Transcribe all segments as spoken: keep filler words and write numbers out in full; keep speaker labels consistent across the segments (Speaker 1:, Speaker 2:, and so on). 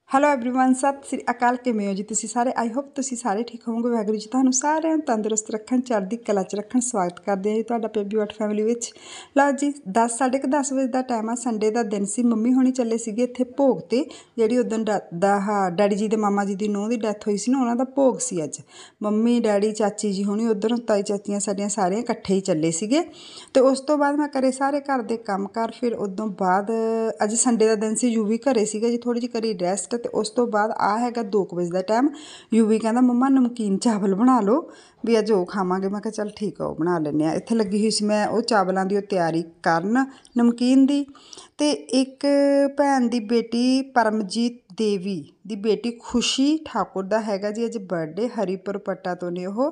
Speaker 1: Hello everyone सत श्री अकाल किवें हो जी तुसीं सारे आई होप तुसीं सारे ठीक होवोगे वाहिगुरू जी तुहानूं सारिਆਂ ਨੂੰ तंदुरुस्त रखण चढ़दी कला च रखण स्वागत करदे हैं तुहाडा बेबी वट फैमिली विच। लो जी दस साढ़े क दस बजे का टाइम आ संडे का दिन सी मम्मी होनी चले सीगे इत्थे भोग ते जिहड़ी उदण दा हा डैडी जी दे मामा जी दी नूंह दी डैथ होई सी ना उन्हां दा भोग सी अज। मम्मी डैडी चाची जी होनी उधरों ताई चाचियां साडियां सारियां इकट्ठे ही चले सीगे ते उस तो बाद मैं करे सारे घर दे काम कार फिर उदों बाद अज संडे का दिन सी यूवी घरे सीगा जी थोड़ी जी करी रैस्ट ते उस तो बाद आ हैगा दो बजे का टाइम यूवी कहता मम्मा नमकीन चावल बना लो भी अज वो खावांगे। मैं कहा चल ठीक है वो बना लें। इत्थे लगी हुई सी मैं वो चावलों की तैयारी करन नमकीन दी ते एक भैन दी बेटी परमजीत देवी दी बेटी खुशी ठाकुर दा हैगा जी अज बर्थडे हरीपुर पट्टा तो ने वो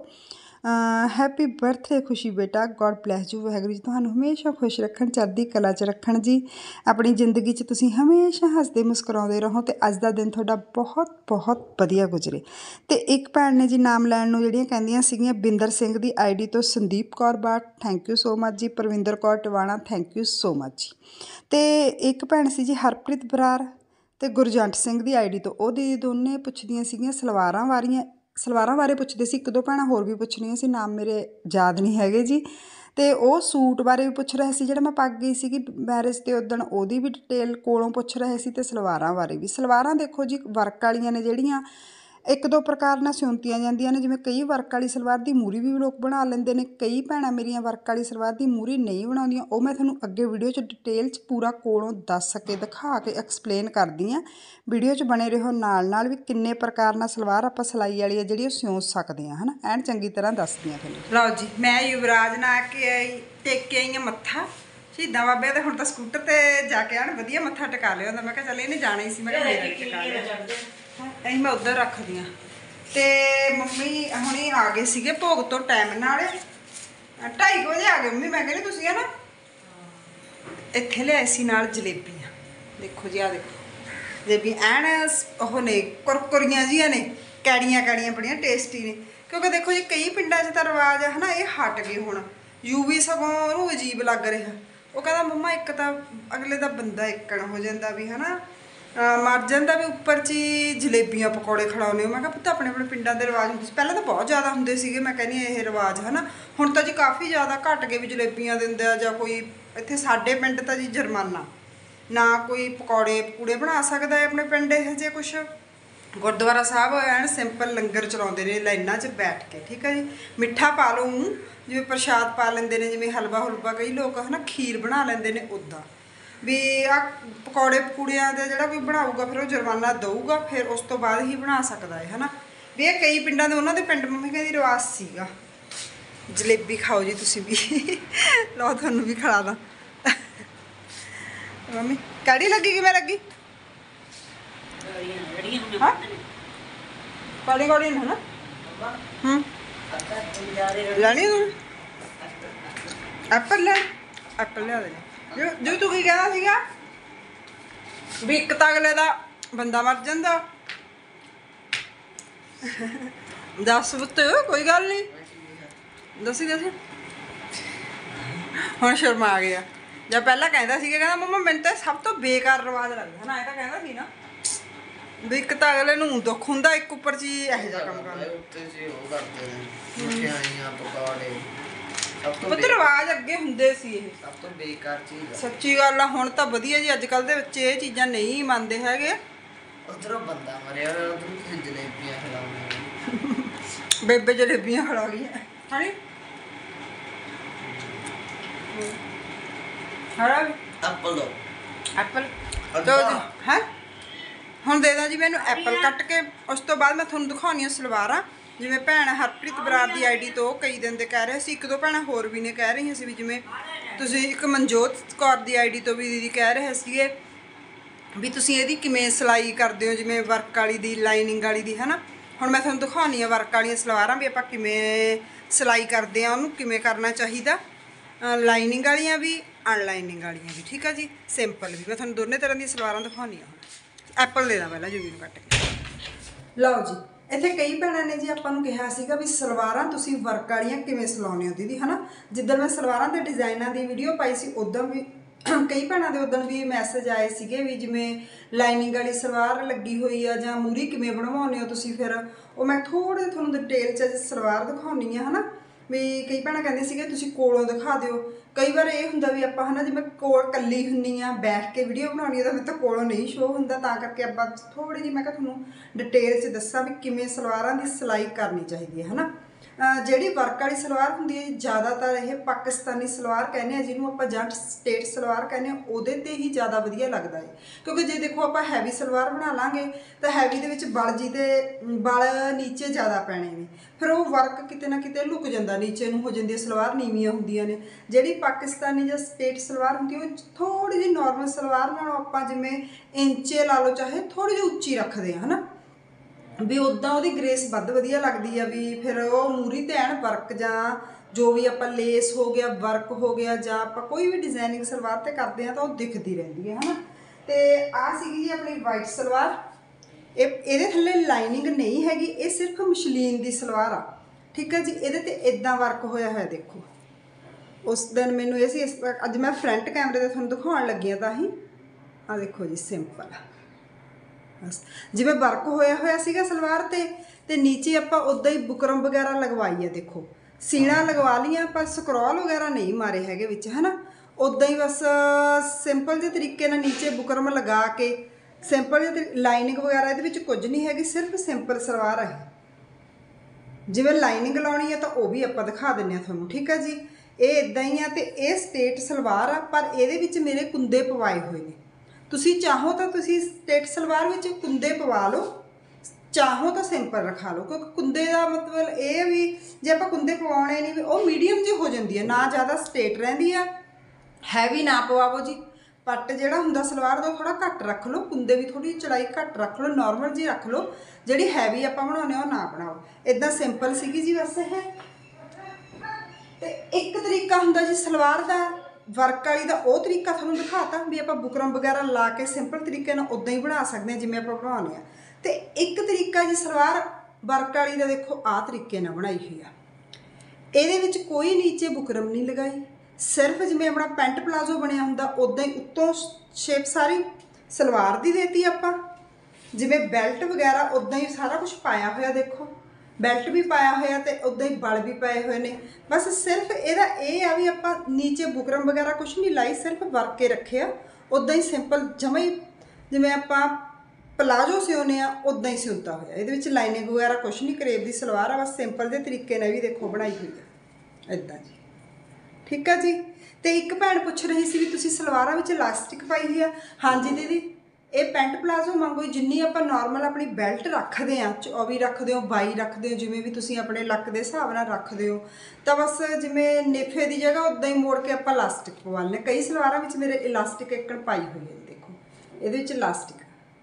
Speaker 1: हैप्पी बर्थडे खुशी बेटा god bless you Waheguru ji तुहानूं हमेशा खुश रखण चढ़दी कला च रखण जी अपनी जिंदगी च तुसीं हमेशा हसदे मुस्कुराउंदे रहो ते अज दा दिन तुहाडा बहुत बहुत वधिया गुजरे। ते एक भैन ने जी नाम लैण नूं जिहड़ियां कहंदियां सीगीआं बिंदर सिंह दी आई डी तो संदीप कौर बाट thank you so much ji. Parvinder Kaur Tiwana thank you so much ji. ते एक भैन सी जी हरप्रीत बरार ते गुरजंट सिंह दी आई डी तो वो दीदी दोने पुछदियां सीगीआं सलवारां वारियां सलवारां बारे पुछदे सी। एक दो भैणां होर भी पुछणियां सी नाम मेरे याद नहीं हैगे जी। ते वो सूट बारे भी पुछ रहे सी जिहड़ा मैं पा गई सी मैरिज ते उदण ओहदी भी डिटेल कोलों पुछ रहे सी ते सलवारां बारे भी। सलवारां देखो जी वर्क वालियां ने जिहड़ियां एक दो प्रकार नाल सिउंतियां जांदियां ने जिवें कई वर्क वाली सलवार दी मूरी भी लोग बना लैंदे ने कई भैणां मेरियां वर्क वाली सलवार दी मूरी नहीं बनाउंदियां वो मैं तुहानूं अगे वीडियो च डिटेल च पूरा कोलों दस के दिखा के एक्सप्लेन करदी हाँ। वीडियो च बने रहो नाल नाल भी किन्ने प्रकार नाल सलवार आपां सिलाई वाली जिहड़ी सिउं सकदे हां है ना एन चंगी तरह दसदी हां तुहानूं। लो जी मैं युवराज ना के आई टेक के आई मत्था शहीदां बाबे ते हुण तां स्कूटर ते जाके आण वधिया मत्था टिका लिया हुंदा। मैं कहा चल इहने जाना ही सी मैं कहा मेरा टिका लिया असीं मैं उधर रख दियां ते मम्मी हुणी आ गए सीगे भोग तो टाइम नाल ढाई बजे आ गए मम्मी। मैं कहनी तुसीं है ना इत्थे लिआए सी नाल जलेबियां देखो जी आ देखो जलेबी एन ओह ने कुरकुरियां जिहियां ने कैड़ियां कैड़ियां बड़ियां टेस्टी ने क्योंकि देखो जी कई पिंडां च तां रवाज है ना ये हट गए हुण यूवी सगों ओनूं अजीब लग रहा वो कहता मम्मा एक तां अगले दा बंदा इक्कण हो जांदा भी है ना मर जाता भी उपर च ही जलेबियां पकौड़े खड़ाने। मैं कहा पुत्त अपने अपने पिंडां दे रिवाज हुंदे पहले तो बहुत ज़्यादा हुंदे सीगे मैं कहनी ये रिवाज है ना हुण तां जी काफ़ी ज़्यादा घट गए भी जलेबियां दिंदे जां कोई इत्थे साडे पिंड तां जी जुर्माना ना कोई पकौड़े पकूड़े बना सकदा है अपने पिंड इहो जे कुछ गुरुद्वारा साहब एन सिंपल लंगर चलाउंदे ने लाइनां च बैठ के ठीक है जी। मिठा पा लो जिवें प्रशाद पा लेंदे ने जिवें हलवा हुलवा कई लोग है ना खीर बना लेंदे ने उदां भी आ पकौड़े पकूड़ियां दे जिहड़ा कोई बनाऊगा फिर वो जुर्माना दऊगा फिर उस तो बाद ही बना सकदा है ना भी ये कई पिंडां दे उन्हां दे पिंड मम्मी कहदी रिवाज सीगा। जलेबी खाओ जी तुसीं भी लो तुहानूं भी खिला दा मम्मी कैड़ी लगी किवें लगी हाँ कौड़ी कौड़ी है ना हूँ लैनी तूं एप्पल ले एप्पल लिया देने जो जो तू की कहना सीगा भी एक तां अगले दा बंदा मर जांदा दस पुत्त कोई गल नहीं दसी दसी हुण शर्म आ गया जब पहला कहता सीगा कहना मम्मा मैनूं तां सब तो बेकार रिवाज लगदा है ना ऐ तां कहंदा सी ना भी एक तां अगले नूं दुख हुंदा एक उपर च इहो जिहा कम्म करदे पुत्त रिवाज अगे हुंदे सी ये सब तो बेकार चीज़ सच्ची गल आ हुण तां वधिया जी अजकल दे बच्चे ये चीज़ां नहीं मनदे हैगे उधरों बंदा मरिया उधरों तुसीं जलेबियां खिलाउंदे बेबे जलेबियां खिला गई है हरा एप्पल एप्पल तो है हुण दे दा जी मैनूं एप्पल कट के उस तो बाद मैं तुहानूं दिखाउणी सलवारां जिवें भैन हरप्रीत बरार की आई डी तो कई दिन दे कह रहे सी एक दो भैणां होर भी ने कह रही सी भी जिवें तुसीं एक मनजोत कौर की आई डी तो भी दीदी कह रहे सीगे भी तुसीं इहदी किवें सिलाई करदे हो जिवें वर्क वाली दी लाइनिंग वाली दी है ना हुण मैं तुहानूं दिखाउणी आ वर्क वालियां सलवारां भी आपां किवें सिलाई करदे आ उहनूं किवें करना चाहीदा लाइनिंग वालियां भी अनलाइनिंग वालियां भी ठीक है जी सिंपल भी मैं तुहानूं दोनों तरह दी सलवारां दिखाउणी आ। एप्पल दे दा पहलां जूवी नूं कट के लो जी इत्थे कई भैणां ने जी आपां नूं कहा सीगा भी सलवारां तुसीं वर्क वालियां किवें सिलाउने हो दीदी है ना जिद्दण मैं सलवारां दे डिजाइनां दी वीडियो पाई सी उदां भी कई भैनों के उदण भी मैसेज आए सीगे भी जिमें लाइनिंग वाली सलवार लगी हुई आ जां मूरी किवें बनवाउने हो तुसीं, फिर वो मैं थोड़े तुहानूं डिटेल च सलवार दिखाउणी आ है ना भी। कई भैनों कहंदे सीगे तुसीं कोलों दिखा दिओ। कई बार ये हुंदा भी आपां है ना जिवें कोल कल्ली हुंदी आ बैठ के वीडियो बनाउणी आ तां मेरे तो कोलों नहीं शो हुंदा, तां करके आपां थोड़ी जी मैं कहा तुहानूं डिटेल च दस्सां भी किवें सलवारां दी सिलाई करनी चाहिदी है ना। ਜਿਹੜੀ वर्क वाली सलवार होंदी है ज़्यादातर ये पाकिस्तानी सलवार कहने हैं जिन्होंने आप जट स्टेट सलवार कहने उहदे ते ही ज़्यादा वधिया लगता है, क्योंकि जे देखो आप हैवी सलवार बना लाँगे तो हैवी दे विच बल जी ते बल नीचे ज़्यादा पैने ने, फिर वो वर्क किते ना किते लुक जाता, नीचे नूं हो जाती सलवार नीवियां होंदियां ने। जिहड़ी पाकिस्तानी जां स्टेट सलवार होंदी है थोड़ी जी नॉर्मल सलवार नालों आपां जिवें इंचे ला लो चाहे थोड़ी जी उच्ची रखते हैं है ना भी, उदा वो ग्रेस वध वधिया लगती है भी। फिर वो मूरी ते एन वर्क जां जो भी आप लेस हो गया वर्क हो गया जां आप कोई भी डिजाइनिंग सलवार ते करते हैं तो वो दिखती रहती है है ना। तो आ सीगी जी अपनी वाइट सलवार, ये थल्ले लाइनिंग नहीं हैगी, ये सिर्फ मशलीन की सलवार आ, ठीक है जी। ये ते इदां वर्क होया है देखो। उस दिन मैनू ये सी अज मैं फ्रंट कैमरे ते तुहानूं दिखाउण लगी तां ही आ देखो जी सिंपल बस जिवें वर्क होया होया सीगा सलवार ते ते नीचे आपां उदां ही बुकरम वगैरह लगवाई है देखो, सीना लगवा लिया पर स्क्रॉल वगैरह नहीं मारे हैगे विच है ना, उदां ही बस सिंपल जे तरीके नाल नीचे बुकरम लगा के सिंपल जे लाइनिंग वगैरह इहदे विच कुछ नहीं हैगी, सिर्फ सिंपल सलवार है। जिवें लाइनिंग लाउणी है तो वह भी आपां दिखा दिंदे आ तुहानूं, ठीक है जी। ये इदां ही आ ते ये स्टेट सलवार आ पर इहदे विच मेरे कुंदे पवाए हुए ने, तुसी चाहो तो तुसी स्टेट सलवार में कुंदे पवा लो, चाहो तो सिंपल रखा लो, क्योंकि कुंदे का मतलब ये भी जे आप कुंदे पवाने नहीं वो मीडियम जी हो जाती है, ना ज़्यादा स्टेट रही है हैवी ना पवावो जी। पट जोड़ा होंदा सलवार का थोड़ा घट रख लो, कुंदे भी थोड़ी चढ़ाई घट रख लो, नॉर्मल जी रख लो, जी हैवी आप बनाने ना बनाओ। इदा सिंपल सी जी बस है। तो एक तरीका होंदा जी सलवार का वर्क वाली का, वो तरीका थोड़ा दिखाता भी आप बुकरम वगैरह ला के सिंपल तरीके उदा ही बना सकते हैं जिमें आप बनाने। तो एक तरीका जी सलवार वर्क वाली का देखो आ तरीके बनाई हुई है, ये कोई नीचे बुकरम नहीं लगाई, सिर्फ जिमें अपना पेंट प्लाजो बनया होंदा उदा ही उत्तों शेप सारी सलवार की देती आपां, जिमें बेल्ट वगैरह उदा ही सारा कुछ पाया हुआ देखो, बेल्ट भी पाया हुआ तो उदा ही बल भी पाए हुए ने। बस सिर्फ यदा ये आ भी आप नीचे बुकरम वगैरह कुछ नहीं लाई, सिर्फ वर्क के रखे आ उदा ही सिंपल जमा ही जिमें आप प्लाजो सिउने आ उदा ही सिउंता होया, ये लाइनिंग वगैरह कुछ नहीं, करेब की सलवार आ बस सिंपल के तरीके ने भी देखो बनाई हुई है इदा जी, ठीक है जी। तो एक भैन पुछ रही सी भी तुसी सलवारां विच इलास्टिक पाई हुई है, हाँ जी दीदी ये पेंट प्लाजो मांगो जिन्नी आप नॉर्मल अपनी बेल्ट रखते हैं चौबी रखते हो बाई रखते हो जिमें भी तुसी अपने लक के हिसाब नाल रखते हो, तो बस जिमें नेफे की जगह उदा ही मोड़ के आप इलास्टिक पवा लें। कई सलवारां विच मेरे इलास्टिक एकड़ पाई हुई है देखो, ये इलास्टिक,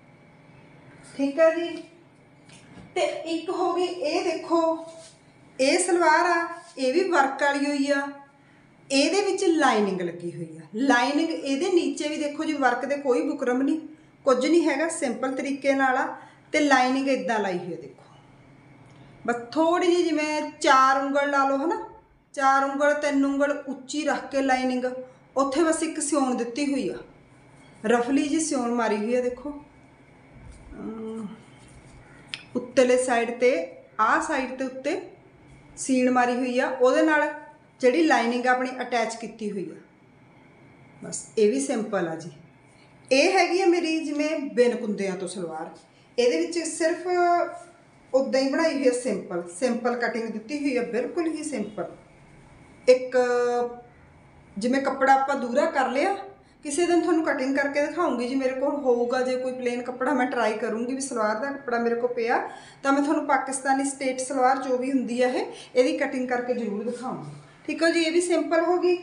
Speaker 1: ठीक है जी। तो एक हो गई ये देखो ये सलवार आ, ये भी वर्क वाली हुई आ, ਇਹਦੇ ਵਿੱਚ ਲਾਈਨਿੰਗ ਲੱਗੀ ਹੋਈ ਆ, ਲਾਈਨਿੰਗ ਇਹਦੇ ਨੀਚੇ ਵੀ ਦੇਖੋ ਜੀ वर्क ਦੇ कोई बुकरम नहीं कुछ नहीं हैगा, सिंपल तरीके नाल आ ते लाइनिंग इदां लाई हुई है देखो, बस थोड़ी जी जिवें चार उंगल ला लो है ना, चार उंगल तीन उंगल उच्ची रख के लाइनिंग उत्थे बस एक सिउण दित्ती हुई आ, रफली जी सिउण मारी हुई है देखो, उत्तले साइड ते आ साइड ते उत्ते सीण मारी हुई आ, उहदे नाल जिहड़ी लाइनिंग अपनी अटैच की हुई है, बस ये भी सिंपल आ जी। ये हैगी है मेरी जिमें बिन कुंदियां तो सलवार, ये सिर्फ उदा ही बनाई हुई है सिंपल, सिंपल कटिंग दी हुई है बिल्कुल ही सिंपल। एक जिमें कपड़ा आप दूरा कर लिया, किसी दिन थोड़ा कटिंग करके दिखाऊंगी जी, मेरे को होगा जो कोई प्लेन कपड़ा मैं ट्राई करूँगी भी सलवार का कपड़ा मेरे को पिया तो मैं थोड़ा पाकिस्तानी स्टेट सलवार जो भी होंगी है ये कटिंग करके जरूर दिखाऊंगी, ठीक है जी। ये भी सिंपल होगी।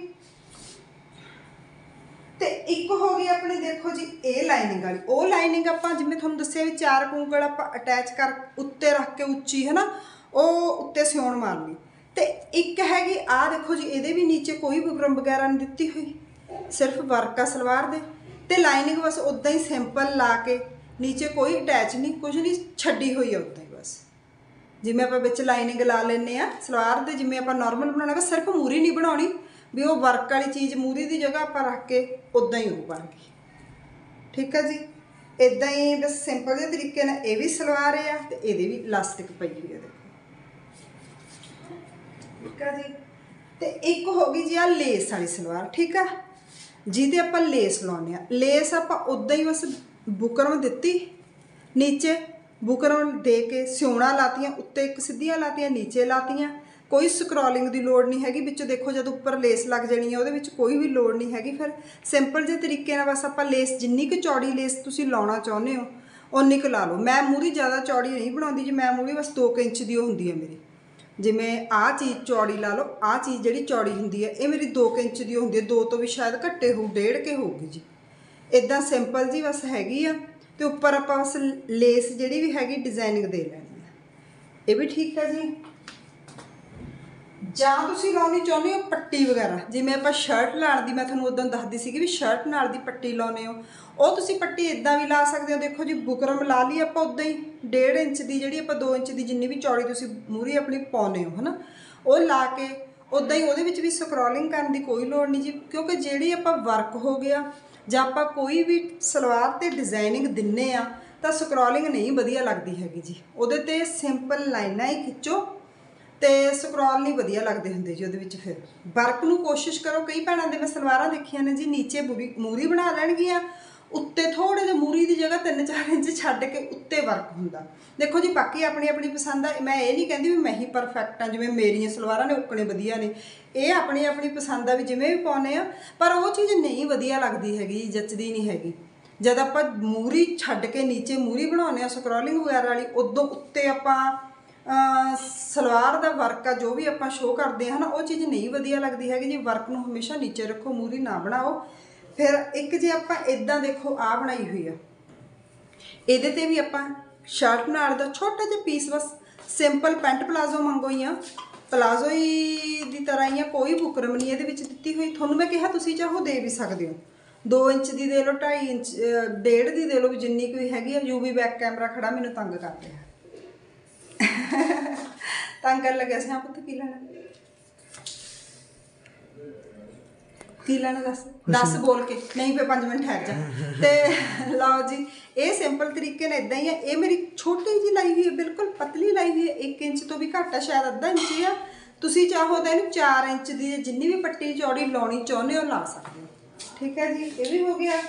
Speaker 1: तो एक हो गई अपनी देखो जी ये लाइनिंग वाली, वो लाइनिंग आप जिमें थोड़ा दसिया भी चार कुंगल आप अटैच कर उत्ते रख के उच्ची है ना वो उत्ते सिउण मारनी। तो एक हैगी आ देखो जी ये भी नीचे कोई बुकरम वगैरह नहीं दिती हुई, सिर्फ वर्क आ सलवार दे ते लाइनिंग बस उदा ही सिंपल ला के नीचे कोई अटैच नहीं कुछ नहीं छड्डी हुई है उदा ही, बस जिमें आप बिच लाइनिंग ला लें सलवार दे जिमें आप नॉर्मल बनाना, बस सिर्फ मूरी नहीं बनानी, भी वो वर्क वाली चीज़ मूरी की जगह आप रख के उदा ही वो बन गई। ठीक है जी, इदा ही बस सिंपल जे तरीके नाल ये भी सलवार है तो ये भी इलास्टिक पई हुई है देखो। ठीक है जी, तो एक हो गई जी आ लेस वाली सलवार। ठीक है, जिहदे आपां लेस लाउने आ, लेस आपां उदा ही बस बुकरम दित्ती, नीचे बुकरम दे के सिउणा लातियां, उत्ते एक सीधियां लातियां, नीचे लातियां, कोई स्क्रॉलिंग की लोड़ नहीं हैगी। विच देखो जब उपर लेस लग जानी है उहदे विच कोई भी लोड़ नहीं हैगी। फिर सिंपल जे तरीके नाल बस आपां लेस जिन्नी क चौड़ी लेस तुसीं लाउणा चाहुंदे हो उन्नी क ला लो। मैं मूरी ज़्यादा चौड़ी नहीं बनाउंदी जी, मैं मूरी बस दो क इंच दी हुंदी है मेरी। जिवें आ चीज़ चौड़ी ला लो, आ चीज़ जिहड़ी चौड़ी हुंदी है ये मेरी दो क इंच दी हुंदी है, दो तो भी शायद घट्टे हो, डेढ़ के होगी जी। इदां सिंपल जी बस हैगी आ, ते उपर आपां बस लेस जिहड़ी भी हैगी डिजाइनिंग दे लैनी है। ये भी ठीक है जी। ਜਾਂ ਤੁਸੀਂ ਲਾਉਣੀ ਚਾਹੁੰਦੇ ਹੋ ਪੱਟੀ ਵਗੈਰਾ, ਜਿਵੇਂ ਆਪਾਂ ਸ਼ਰਟ ਲਾਣ ਦੀ ਮੈਂ ਤੁਹਾਨੂੰ ਉਦੋਂ ਦੱਸਦੀ ਸੀਗੀ ਵੀ ਸ਼ਰਟ ਨਾਲ ਦੀ ਪੱਟੀ ਲਾਉਨੇ ਹੋ, ਉਹ ਤੁਸੀਂ ਪੱਟੀ ਇਦਾਂ ਵੀ ਲਾ ਸਕਦੇ ਹੋ। ਦੇਖੋ ਜੀ ਬੁਕਰਮ ਲਾ ਲਈ ਆਪਾਂ ਉਦਾਂ ਹੀ ਡੇਢ ਇੰਚ ਦੀ, ਜਿਹੜੀ ਆਪਾਂ ਦੋ ਇੰਚ ਦੀ ਜਿੰਨੀ ਵੀ ਚੌੜੀ ਤੁਸੀਂ ਮੂਰੀ ਆਪਣੀ ਪਾਉਨੇ ਹੋ ਹਨਾ, ਉਹ ਲਾ ਕੇ ਉਦਾਂ ਹੀ ਉਹਦੇ ਵਿੱਚ ਵੀ ਸਕਰੋਲਿੰਗ ਕਰਨ ਦੀ ਕੋਈ ਲੋੜ ਨਹੀਂ ਜੀ, ਕਿਉਂਕਿ ਜਿਹੜੀ ਆਪਾਂ ਵਰਕ ਹੋ ਗਿਆ ਜਾਂ ਆਪਾਂ ਕੋਈ ਵੀ ਸਲਵਾਰ ਤੇ ਡਿਜ਼ਾਈਨਿੰਗ ਦਿੰਨੇ ਆ ਤਾਂ ਸਕਰੋਲਿੰਗ ਨਹੀਂ ਵਧੀਆ ਲੱਗਦੀ ਹੈਗੀ ਜੀ। ਉਹਦੇ ਤੇ ਸਿੰਪਲ ਲਾਈਨਾਂ ਹੀ ਖਿੱਚੋ ਤੇ ਸਕਰੋਲ नहीं वधिया लगते होंगे जी। वो फिर वर्क नूं कोशिश करो, कई भैनों दे मैं सलवारां देखियां ने जी नीचे मूरी मूरी बना लैणगियां, उत्ते थोड़े जे मूरी की जगह तीन चार इंच छड्ड के उत्ते वर्क हुंदा। देखो जी बाकी अपनी अपनी पसंद आ, मैं ये नहीं कहती भी मैं ही परफेक्ट हाँ, जिवें मेरियां सलवारां ने उकने वधिया ने, ये अपनी अपनी पसंद आ भी जिवें भी पाउने आ, पर वो चीज़ नहीं वधिया लगदी हैगी, जचदी नहीं हैगी। जद आपां मूरी छड्ड के नीचे मूरी बनाउने आ स्क्रॉलिंग वगैरह वाली, उदों उत्ते आपां सलवार का वर्क आ जो भी आप शो करते हैं ना, वो चीज़ नहीं वधिया लगती हैगी जी। वर्क नूं हमेशा नीचे रखो, मूरी ना बनाओ। फिर एक जे आप इदां देखो आ बनाई हुई है, इहदे ते भी आप शर्ट नाल दा छोटा जिहा पीस बस सिंपल पेंट प्लाजो मंगो ही आ, प्लाजो ही दी तरह ही आ, कोई बुकरम नहीं इहदे विच दित्ती हुई। तुहानूं मैं कहा तुसीं चाहो दे भी सकदे हो, दो इंच की दे लो, ढाई इंच डेढ़ की दे लो, जिन्नी कोई हैगी आ। यू वी बैक कैमरा खड़ा मैनूं तंग कर रहा तंग कर लगे हाँ पुत्त, की लेना की लेना दस दस बोल के नहीं, फिर पाँच मिनट ठहर जा। तो लाओ जी, ये सिंपल तरीके ने इदा ही है। ये मेरी छोटी जी लाई हुई है, बिल्कुल पतली लाई हुई है, एक इंच तो भी घट है, शायद अद्धा इंच ही आ। तुसीं चाहो तो इहनूं चार इंच की जिन्नी भी पट्टी चौड़ी लाउणी चाहुंदे हो ला सकते हो। ठीक है जी, ये भी हो गया।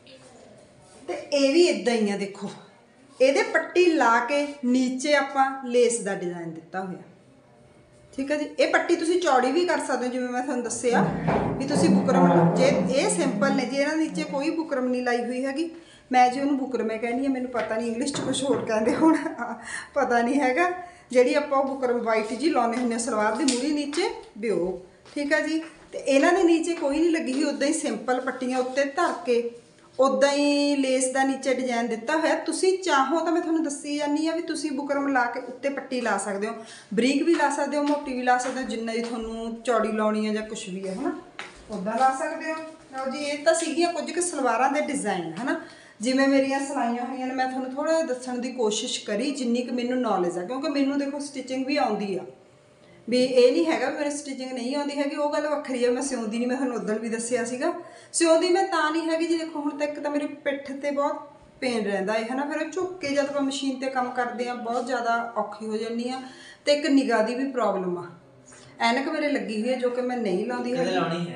Speaker 1: तो ये भी इदा ही है, देखो ਇਹਦੇ पट्टी ला के नीचे आपां लेस का डिजाइन दिता होया। ठीक है जी, ये पट्टी तुसीं चौड़ी भी कर सकते हो, जिवें मैं तुहानूं दस्सिया भी तुसीं बुकरम जे ये सिंपल ने जी, इहनां नीचे कोई बुकरम नहीं लाई हुई हैगी। मैं जी उन्होंने बुकरम कहनी है, मैनूं पता नहीं इंग्लिश च कुछ होर कहंदे होण, पता नहीं हैगा। जिहड़ी आपां बुकरम वाइट जी लाउने हुंदे सलवार दी मूरी नीचे बिओ। ठीक है जी, तो इन्हां दे नीचे कोई नहीं लगी हुई, उदां ही सिंपल पट्टियां उत्ते धर के उदा ही लेस का नीचे डिजाइन दिता होया। तुसीं चाहो तो मैं तुहानूं दस्सी जानी आ भी तुसीं बुकरम ला के उत्ते पट्टी ला सकते हो, बरीक भी ला सकते हो, मोटी भी ला सकते हो, जिन्ना भी तुहानूं चौड़ी लाउणी है जां कुछ भी है ना, उदा ला सकते हो। लो जी, ये तो सीगियां कुछ क सलवारां दे डिजाइन है ना, जिवें मेरियां सिलाइयां होईयां ने। मैं तुहानूं थोड़ा जिहा दस्सण दी कोशिश करी जिन्नी क मैनूं नॉलेज है, क्योंकि मैनूं देखो स्टिचिंग भी आउंदी आ, भी ये नहीं हैगा भी मेरी स्टिचिंग नहीं आती हैगी, वो गल वक्खरी है। मैं सिउंदी नहीं, मैं तुहानूं उदण भी दस्सिया सीगा, सिउंदी मैं तां नहीं हैगी जी। देखो हुण तक तो मेरी पिठ ते बहुत पेन रहिंदा है ना, फिर झुक के जब आपां मशीन ते काम करदे आ बहुत ज़्यादा औखी हो जानी आ, ते एक निगाह दी भी प्रॉब्लम आ। ऐनक मेरे लगी हुई है जो कि मैं नहीं लाउंदी है,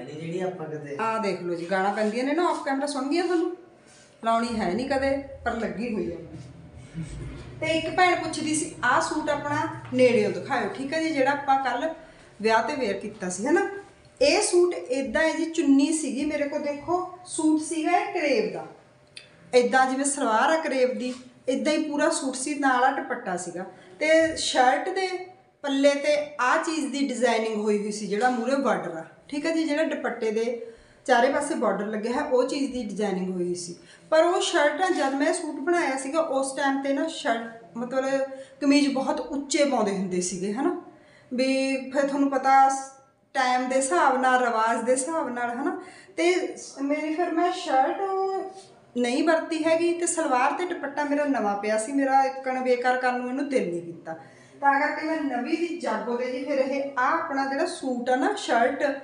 Speaker 1: आ देख लो जी गाना पैंदियां ने ना ऑफ कैमरा, सुन गई तुहानूं, लाउणी है नहीं कदे पर लगी हुई है। तो एक भैन पुछदी सी आ सूट अपना नेड़ियों दिखाओ। ठीक है जी, जिहड़ा आपां कल विआह ते वेयर कीता सी है ना, ये सूट इदां है जी। चुन्नी सीगी मेरे को, देखो सूट सीगा करेब दा, इदां जिवें सलवार आ करेब दी, इदां ही पूरा सूट सी, नाल आ दुपट्टा सीगा। ते शर्ट दे पल्ले ते आ चीज़ दी डिजाइनिंग होई हुई सी, जिहड़ा मूहरे बार्डर आ। ठीक है जी, जिहड़ा दुपट्टे दे चारे पासे बॉर्डर लगे है, वो चीज़ की डिजाइनिंग हुई सी। पर वो शर्ट जब मैं सूट बनाया सीगा उस टाइम ते ना शर्ट मतलब कमीज बहुत उच्चे पाउंदे हुंदे सीगे है ना, भी फिर तुहानूं पता टाइम के हिसाब नाल, रवाज के हिसाब नाल है ना, तो मेरी फिर मैं शर्ट नहीं वरती हैगी, तो सलवार ते दुपट्टा मेरा नवा पिया सी, मेरा इकण बेकार करन नूं इहनूं दिल नहीं कीता, तां करके मैं नवीं दी जागो ते जी फिर ये आ अपना जिहड़ा सूट है ना शर्ट,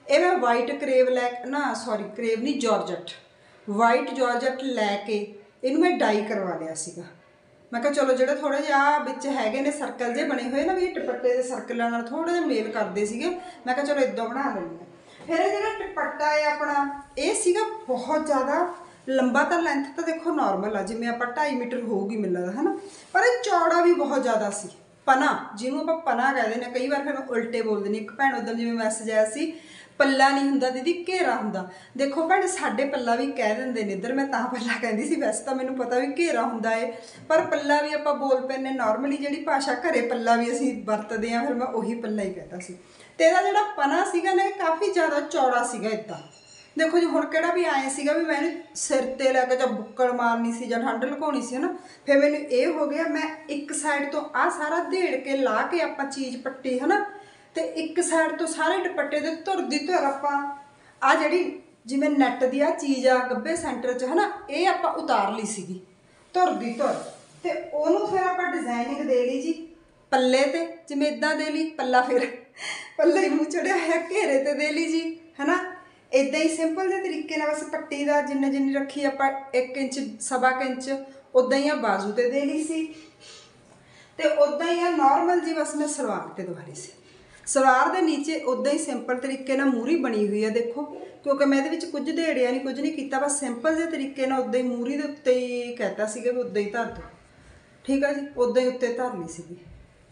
Speaker 1: ਇਹ ਮੈਂ ਵਾਈਟ ਕਰੇਵ ਲੈ ਨਾ ਸੌਰੀ ਕਰੇਵ ਨਹੀਂ ਜॉर्जेट वाइट जॉर्जेट लैके इनू मैं डाई करवा लिया सीगा। मैं कहा चलो जो थोड़े जिहा विच हैगे ने सर्कल जे बने हुए ना भी दुपट्टे के सर्कलों नाल थोड़ा जिहा मेल करते सीगे। मैं कहा चलो इदां बना लैंदे आ। फिर जो दुपट्टा है अपना ये सीगा बहुत ज़्यादा लंबा, तो लेंथ तो देखो नॉर्मल आ जिवें आपां ढाई मीटर होगी मिल लगदा है ना, पर यह चौड़ा भी बहुत ज़्यादा सी। पना जिन्हों आप पना कहते हैं, कई बार फिर मैं उल्टे बोल देनी। एक भैन उधर जिवें मैसेज आया सी पल्ला नहीं हुंदा दीदी घेरा हुंदा। देखो भैन साडे पल्ला भी कह देंदे ने इधर, मैं तां पल्ला कहंदी सी, वैसे तो मैनूं पता भी घेरा हुंदा है, पर पल्ला भी आपां बोल पैने नॉर्मली जिहड़ी भाषा घरे पल्ला भी असीं वरतदे आ, फिर मैं उही पल्ला ही कहता सी। ते इहदा जिहड़ा पना सीगा ना काफ़ी ज़्यादा चौड़ा सीगा इदां। देखो जी हुण किहड़ा भी आए सीगा भी मैं सिर ते लैके जां बुक्कड़ मारनी सी जां ठंड लुकाउणी सी है ना, फिर मैनूं ये हो गया मैं एक साइड तो आ सारा धेड़ के ला के आपां चीज़ पट्टी है ना, तो एक साइड तो सारे दुपट्टे दे धुर दी धुर आपां आ जिहड़ी जिवें नैट दी आ चीज़ आ गब्बे सेंटर च है ना, ये आपां उतार ली सीगी धुर दी धुर। ते ओनू फिर आपां डिजाइनिंग दे ली जी पल्ले ते, जिवें इदां दे ली पल्ला, फिर पल्ले ही मूँह चढ़िया होया घेरे ते दे ली जी है ना। इदां ही सिंपल जे तरीके नाल बस पट्टी दा जिन्नी जिन्नी रखी आपां एक इंच सवा क इंच उदां ही आ बाजू ते दे ली सी, ते उदां ही आ नॉर्मल जी बस मैं सलवार ते दवा ली सी। सलवार दे नीचे उदां ही सिंपल तरीके नाल मूरी बनी हुई है देखो, क्योंकि मैं इहदे विच कुछ देड़िया नहीं कुछ नहीं कीता, बस सिंपल जे तरीके नाल उदां ही मूरी दे उत्ते ही कहता सीगा भी उदां ही धर दो, ठीक है जी, उदां ही उत्ते धर ली सीगी।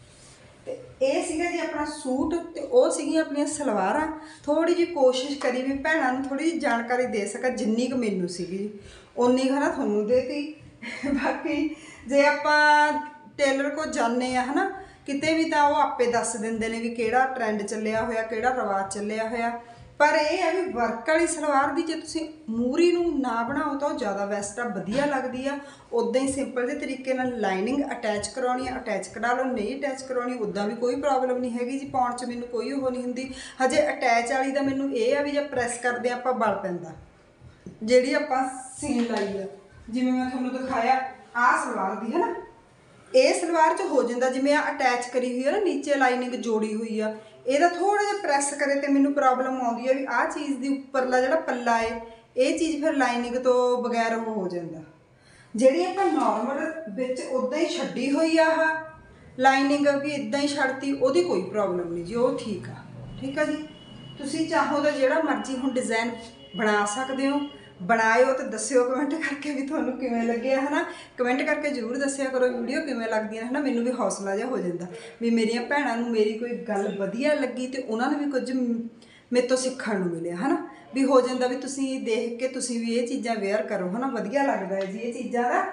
Speaker 1: ते ये सीगा जी अपना सूट, ते ओह सीगियां अपनियां सलवारां। थोड़ी जी कोशिश करी भी भैणां नूं थोड़ी जी जानकारी दे सकां, जिन्नी क मैनूं सीगी उन्नी क ना तुहानूं देती। बाकी जे आपां टेलर को जाने आ है ना किते भी, तो वह आपे दस दिंदे ने भी किहड़ा ट्रेंड चलिया होया किहड़ा रिवाज चलिया होया। पर यह है भी वर्क वाली सलवार की जे तुसीं मूरी नूं ना बनाओ तो ज़्यादा वैसे वधिया लगदी आ। उदां ही सिंपल जे तरीके नाल लाइनिंग अटैच करवाउणी अटैच करा लो, नहीं अटैच करवाउणी उदां भी कोई प्रॉब्लम नहीं हैगी जी, पाउण च मैनूं कोई ओह नहीं हुंदी। हजे अटैच वाली दा मैनूं यह आ भी जे प्रैस करदे आपां बल पैंदा, जिहड़ी आपां सीन लाई आ जिवें मैं तुहानूं दिखाया आ सलवार दी है ना, ये सलवार च हो जाता जिवें आ अटैच करी हुई है ना नीचे लाइनिंग जोड़ी हुई आ, ਇਹਦਾ थोड़ा जिहा प्रैस करे तो मैनूं प्रॉब्लम आउंदी है भी आ चीज़ दी उपरला जिहड़ा पल्ला है ये चीज़ फिर लाइनिंग तो बगैर वो हो जाता। जिहड़ी आपां नॉर्मल विच उदां ही छड्डी हुई आ लाइनिंग भी इदां ही छड्डती, ओहदी कोई प्रॉब्लम नहीं जी, वो ठीक आ। ठीक है जी, तुसीं चाहो तो जिहड़ा मर्जी हुण डिज़ाइन बना सकदे हो, बनाओ तो दस्सिओ कमेंट करके भी तुहानूं किवें लग्गिया है ना, कमेंट करके जरूर दस्सिया करो वीडियो किवें लगदी है ना, मैनूं भी हौसला जिहा हो जाता भी मेरियां भैणां नूं मेरी कोई गल वधिया लगी तो उन्हां नूं भी कुछ मेरे तो सीखण नूं मिलिया है ना, भी हो जाता भी तुसीं देख के तुसीं भी ये चीज़ां वेयर करो है ना, वधिया लगदा है जी ये चीज़ां दा।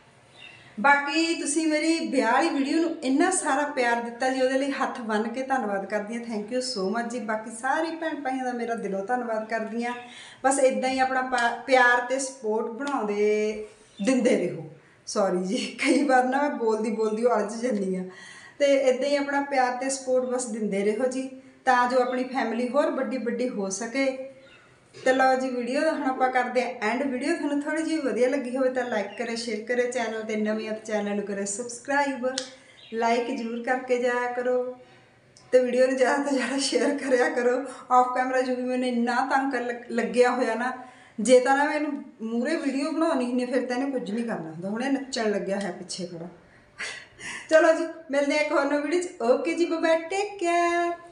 Speaker 1: बाकी तुसीं मेरी ब्याह वाली वीडियो नूं इन्ना सारा प्यार दिता जी, उहदे लई हत्थ बन के धन्नवाद करदी हां, thank you so much ji. बाकी सारी भैण भाइयों का मेरा दिलों धन्नवाद करदी हां। बस इदां ही अपना प्यार ते सपोर्ट बनाउंदे दिंदे रहो। सॉरी जी कई बार ना मैं बोलदी बोलदी उलझ जांदी हां, ते इदां ही अपना प्यार ते सपोर्ट बस दिंदे रहो जी, तां जो अपनी फैमिली होर वड्डी वड्डी हो सके। तो लो जी वीडियो का हम आप करते हैं एंड, वीडियो थोड़ा थोड़ी जी वधिया लगी हो तो लाइक करे शेयर करे, चैनल ते नवीं तो चैनल करे सब्सक्राइब, लाइक जरूर करके जाया करो, तो वीडियो में ज़्यादा तो ज़्यादा शेयर कराया करो। ऑफ कैमरा जो भी मैंने इन्ना तंग कर लग्या होया ना, जे तो ना मैं मूहरे वीडियो बनानी नहीं फिर तो इन्हें कुछ नहीं करना होंदा, हुणे नच्चण लग्या है पिछे खड़ा। चलो जी मिलते हैं एक होर video, okay ji bye bye, take care.